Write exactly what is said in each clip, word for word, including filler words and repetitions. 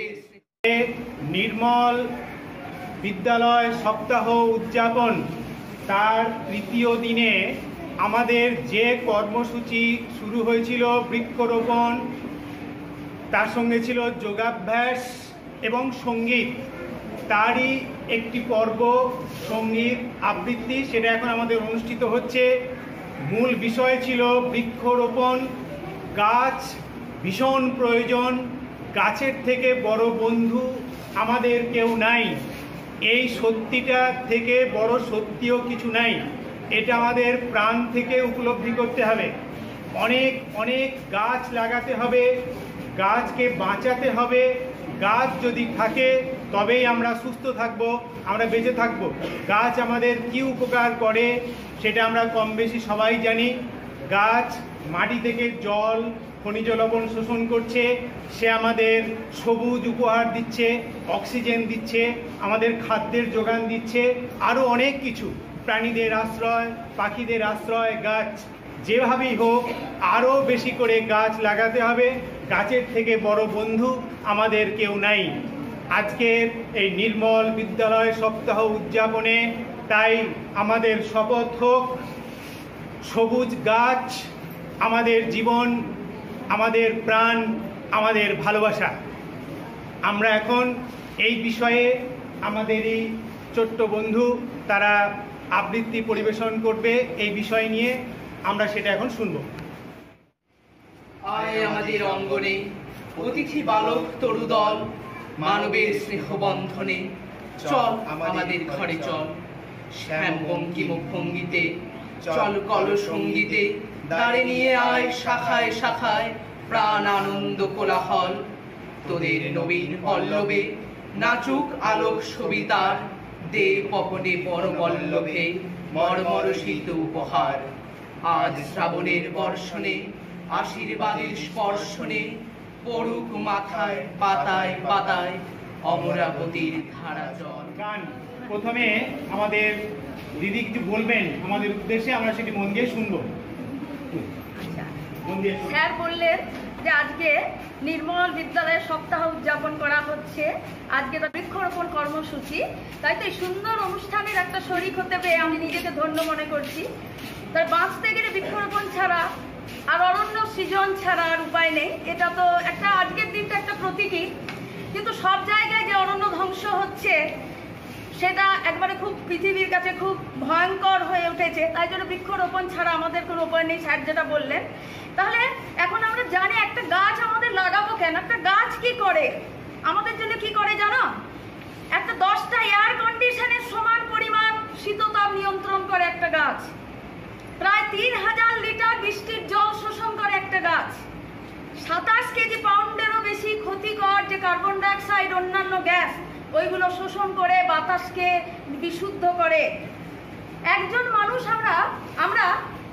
মানবের নির্মল বিদ্যালয় সপ্তাহ উদযাপন তার তৃতীয় দিনে আমাদের যে কর্মসূচি শুরু হয়েছিল বৃক্ষরোপণ, তার সঙ্গে ছিল যোগাভ্যাস এবং সঙ্গীত, তারই একটি পর্ব সঙ্গীত আবৃত্তি, সেটা এখন আমাদের অনুষ্ঠিত হচ্ছে। মূল বিষয় ছিল বৃক্ষরোপণ। গাছ ভীষণ প্রয়োজন, গাছের থেকে বড় বন্ধু আমাদের কেউ নাই। এই সত্যিটা থেকে বড় সত্যিও কিছু নাই, এটা আমাদের প্রাণ থেকে উপলব্ধি করতে হবে। অনেক অনেক গাছ লাগাতে হবে, গাছকে বাঁচাতে হবে। গাছ যদি থাকে তবেই আমরা সুস্থ থাকব, আমরা বেঁচে থাকব। গাছ আমাদের কি উপকার করে সেটা আমরা কম বেশি সবাই জানি। গাছ মাটি থেকে জল, খনিজ লবণ শোষণ করছে, সে আমাদের সবুজ উপহার দিচ্ছে, অক্সিজেন দিচ্ছে, আমাদের খাদ্যের যোগান দিচ্ছে, আরও অনেক কিছু। প্রাণীদের আশ্রয়, পাখিদের আশ্রয় গাছ। যেভাবেই হোক আরও বেশি করে গাছ লাগাতে হবে। গাছের থেকে বড় বন্ধু আমাদের কেউ নাই। আজকের এই নির্মল বিদ্যালয় সপ্তাহ উদযাপনে তাই আমাদের শপথ হোক, সবুজ গাছ আমাদের জীবন, আমাদের প্রাণ, আমাদের ভালোবাসা। আমরা এখন এই বিষয়ে আমাদের এই ছোট্ট বন্ধু তারা আবৃত্তি পরিবেশন করবে এই বিষয় নিয়ে, আমরা সেটা এখন শুনব। আয় আমাদের অঙ্গনে অতিথি বালক তরুদল, মানবের স্নেহ বন্ধনে চল আমাদের ঘরে চল। শ্যাম বঙ্কিম ভঙ্গিতে চল কল সঙ্গীতে, দাঁড়ে নিয়ে আয় শাখায় শাখায় প্রাণ আনন্দ কোলাহল। তোদের নবীন পল্লবে নাচুক আলোক সবিতার, দে পবনে পরবল্লভে মর্মর শীত উপহার। আজ শ্রাবণের বর্ষণে আশীর্বাদের স্পর্শনে পড়ুক মাথায় পাতায় পাতায় অমরাবতীর ধারা জল। গান প্রথমে আমাদের দিদি কিছু বলবেন আমাদের উদ্দেশ্যে, আমরা সেটি মন দিয়ে শুনবো। স্যার বললেন যে আজকে নির্মল বিদ্যালয়ের সপ্তাহ উদযাপন করা হচ্ছে, আজকে তো বৃক্ষরোপণ কর্মসূচি, তাই তো এই সুন্দর অনুষ্ঠানের একটা শরিক হতে পেরে আমি নিজেকে ধন্য মনে করছি। তাই বাঁচতে গেলে বৃক্ষরোপণ ছাড়া আর অরণ্য সৃজন ছাড়া আর উপায় নেই। এটা তো একটা আজকের দিনটা একটা প্রতীকী, কিন্তু সব জায়গায় যে অরণ্য ধ্বংস হচ্ছে সেটা একবারে খুব পৃথিবীর কাছে খুব ভয়ঙ্কর হয়ে উঠেছে। তাই জন্য বৃক্ষরোপণ ছাড়া আমাদের কোনো উপায় নেই, স্যার যেটা বললেন। তাহলে এখন আমরা জানি একটা গাছ আমাদের লাগাবো কেন, একটা গাছ কি করে আমাদের জন্য, কি করে জানো? একটা দশটা এয়ার কন্ডিশনের সমান পরিমাণ শীততাপ নিয়ন্ত্রণ করে একটা গাছ, প্রায় তিন হাজার লিটার বৃষ্টির জল শোষণ করে একটা গাছ, সাতাশ কেজি পাউন্ডেরও বেশি ক্ষতিকর যে কার্বন ডাইঅক্সাইড অন্যান্য গ্যাস ওইগুলো শোষণ করে বাতাসকে বিশুদ্ধ করে। একজন মানুষ আমরা আমরা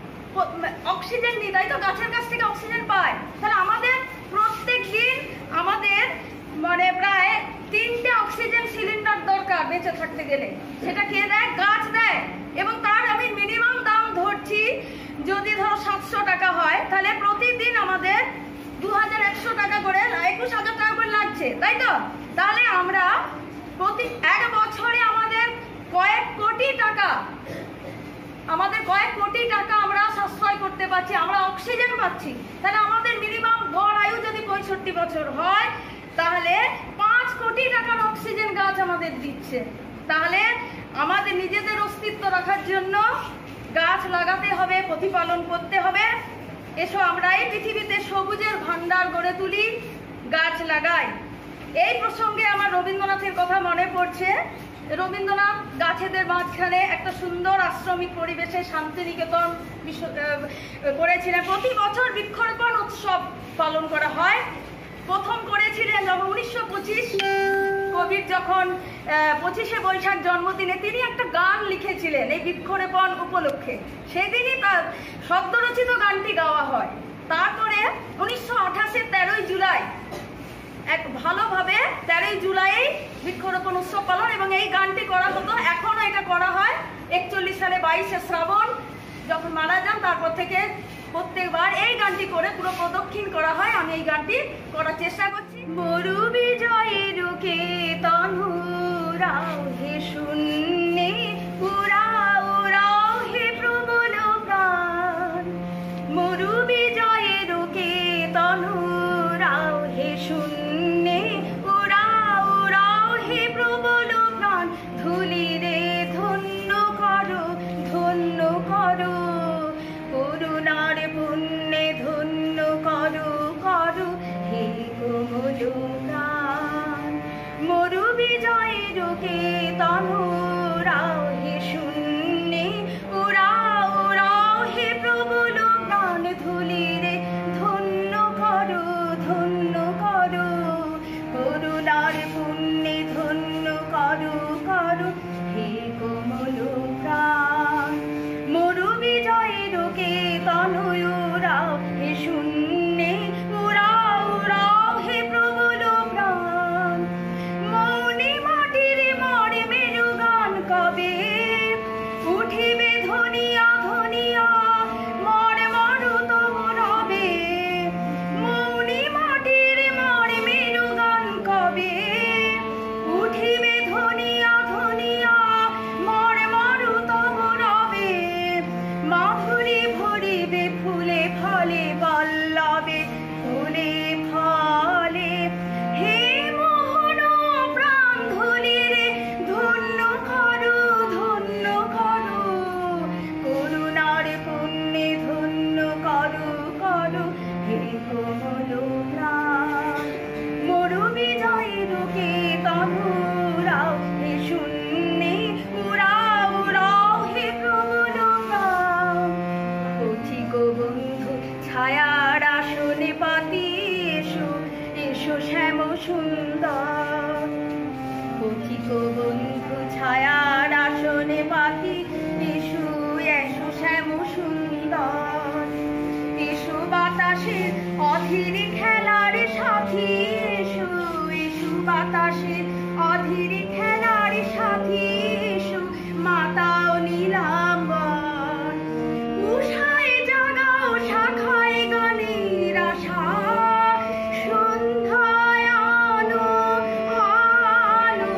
অক্সিজেন নিই, তাই তো গাছের কাছ থেকে অক্সিজেন পাই। তাহলে আমাদের প্রত্যেক দিন আমাদের মানে প্রায় তিনটে অক্সিজেন সিলিন্ডার দরকার বেঁচে থাকতে গেলে। সেটা কে দেয়? গাছ দেয়। এবং তার আমি মিনিমাম দাম ধরছি, যদি ধরো সাতশো টাকা হয় তাহলে প্রতিদিন আমাদের দু হাজার একশো টাকা করে একুশ হাজার টাকা করে লাগছে, তাই তো? তাহলে আমরা প্রতি এক বছরে আমাদের কয়েক কোটি টাকা আমাদের কয়েক কোটি টাকা আমরা সাশ্রয় করতে পারছি, আমরা অক্সিজেন পাচ্ছি। তাহলে আমাদের মিনিমাম গড় আয়ু যদি পঁয়ষট্টি বছর হয় তাহলে পাঁচ কোটি টাকার অক্সিজেন গাছ আমাদের দিচ্ছে। তাহলে আমাদের নিজেদের অস্তিত্ব রাখার জন্য গাছ লাগাতে হবে, প্রতিপালন করতে হবে। এসো আমরা এই পৃথিবীতে সবুজের ভান্ডার গড়ে তুলি, গাছ লাগাই। এই প্রসঙ্গে আমার রবীন্দ্রনাথের কথা মনে পড়ছে। রবীন্দ্রনাথ গাছেদের মাঝখানে একটা সুন্দর আশ্রমিক পরিবেশে শান্তিনিকেতন করেছিলেন। প্রতি বছর বৃক্ষরোপণ উৎসব পালন করা হয়। প্রথম করেছিলেন যখন উনিশশো পঁচিশ কবির যখন পঁচিশে বৈশাখ জন্মদিনে তিনি একটা গান লিখেছিলেন এই বৃক্ষরোপণ উপলক্ষে, সেদিনই তার শব্দরচিত গানটি গাওয়া হয়। তারপরে উনিশশো আঠাশের তেরোই জুলাই এক ভালোভাবে তেরোই জুলাই বৃক্ষরোপণ উৎসব পালন, এবং এই গানটি করা হতো, এখনো এটা করা হয়। একচল্লিশ সালে বাইশে শ্রাবণ যখন মারা যান তারপর থেকে প্রত্যেকবার এই গানটি করে পুরো প্রদক্ষিণ করা হয়। আমি এই গানটি করার চেষ্টা করছি। মরু বিজয়ের তনুরাও হে শূন্যে উড়াও উড়াও হে প্রবল প্রাণ, মরু বিজয়ের তনুরাও হে শূন্যে উড়াও উড়াও হে প্রবল প্রাণ, ধুলিরে ধন্য করো ধন্য করো, করুণার পুণ্যে ধন্য করো করো হে কোমল প্রাণ, মরু বিজয়ের তনুরাও হে শূন্যে উড়াও উড়াও হে প্রবল প্রাণ, ধুলিরে ধন্য করো ধন্য করো, করুণার পুণ্যে ধন্য করো করো হে কোমল প্রাণ, মরু বিজয়ের তনুরাও হে শূন্যে উড়াও উড়াও হে প্রবল প্রাণ, মৌনি মাটির মরে মেরু গান কবে উঠিবে ধনিয়া ধনিয়া, মর মরু তব রবে, মৌনি মাটির মরে মেরু গান কবে উঠিবে ধনিয়া ধনিয়া, মর মরু তব রবে, মাধুরী ভরিবে ফুলে ফলে বল্লবে ফুলে ফলে, হে মোহন প্রাণ ধুলিরে ধন্য করো ধন্য করো, করুণার পুণ্যে ধন্য করো করো হে কোমল প্রাণ, মরু বিজয়ের তনুরাও হে শূন্যে উড়াও উড়াও হে প্রবল প্রাণ, পথিক বন্ধু ছায়ার আসনে পাতি এসো এসো শ্যাম সুন্দর, পথিক বন্ধু ছায়ার আসনে পাতি এসো এসো শ্যাম সুন্দর, এসো বাতাসের অধীর খেলার সাথী এসো এসো বাতাসের অধীর খেলার সাথী এসো, মাতাও নীলাম্বর উষায় জাগাও শাখায় গানের আশা, সন্ধ্যায় আলো আলো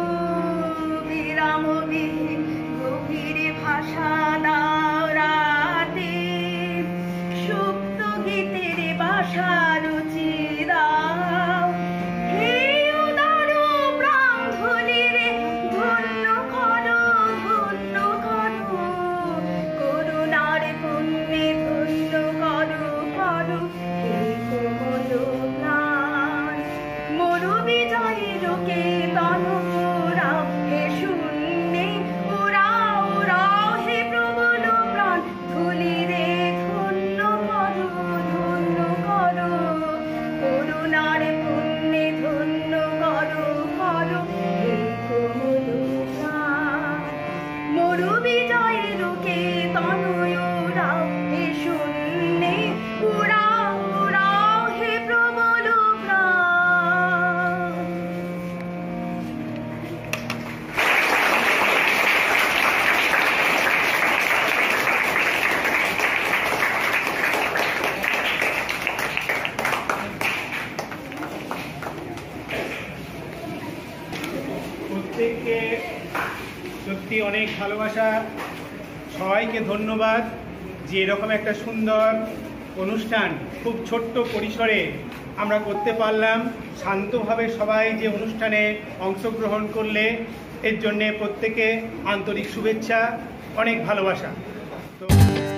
বিরামবিহীন গভীর ভাষা দাও রাতে, সুপ্ত গীতের বাসা রুচি দাও, হে উদার প্রাণ ধুলিরে ধন্য করো ধন্য করো, করুণার পুণ্যে ধন্য করো করো হে কোমল প্রাণ, মরু বিজয়ের তনুরাও হে শূন্যে উড়াও উড়াও হে প্রবল প্রাণ, ধুলিরে ধন্য করো ধন্য করো, করুণার পুণ্যে ধন্য করো করো হে কোমল প্রাণ, মরু বিজয়ের তনুরাও হে শূন্যে উড়াও উড়াও হে প্রবল প্রাণ। প্রত্যেককে সত্যি অনেক ভালোবাসা, সবাইকে ধন্যবাদ যে এরকম একটা সুন্দর অনুষ্ঠান খুব ছোট্ট পরিসরে আমরা করতে পারলাম। শান্তভাবে সবাই যে অনুষ্ঠানে অংশগ্রহণ করলে এর জন্যে প্রত্যেকে আন্তরিক শুভেচ্ছা, অনেক ভালোবাসা। তো